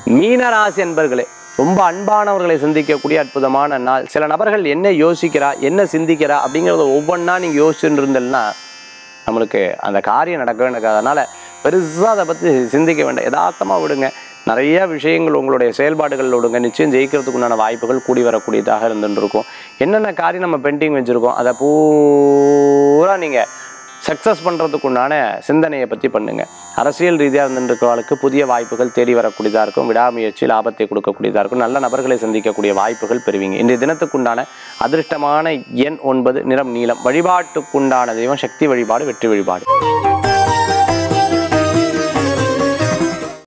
மீனராசி அன்பர்களே, ரொம்ப அன்பானவர்களை சிந்திக்கக்கூடிய அற்புதமான நாள். சில நபர்கள் என்ன யோசிக்கிறா, என்ன சிந்திக்கிறா அப்படிங்கிறத ஒவ்வொன்றா நீங்கள் யோசிச்சுட்டு இருந்தேன்னா நம்மளுக்கு அந்த காரியம் நடக்கவே நடக்காது. அதனால் பெருசாக அதை பற்றி சிந்திக்க வேண்டாம், யதார்த்தமாக விடுங்க. நிறைய விஷயங்கள் உங்களுடைய செயல்பாடுகளில் விடுங்க, நிச்சயம் ஜெயிக்கிறதுக்குண்டான வாய்ப்புகள் கூடி வரக்கூடியதாக இருந்துட்டு இருக்கும். என்னென்ன காரியம் நம்ம பெண்டிங் வச்சுருக்கோம் அதை பூரா நீங்கள் சக்ஸஸ் பண்ணுறதுக்குண்டான சிந்தனையை பற்றி பண்ணுங்கள். அரசியல் ரீதியாக இருந்துருக்கிறவர்களுக்கு புதிய வாய்ப்புகள் தேடி வரக்கூடியதாக இருக்கும். விடாமுயற்சி லாபத்தை கொடுக்கக்கூடியதாக இருக்கும். நல்ல நபர்களை சந்திக்கக்கூடிய வாய்ப்புகள் பெறுவீங்க. இன்றைய தினத்துக்குண்டான அதிர்ஷ்டமான எண் 9, நிறம் நீலம். வழிபாட்டுக்குண்டான தெய்வம் சக்தி வழிபாடு, வெற்றி வழிபாடு.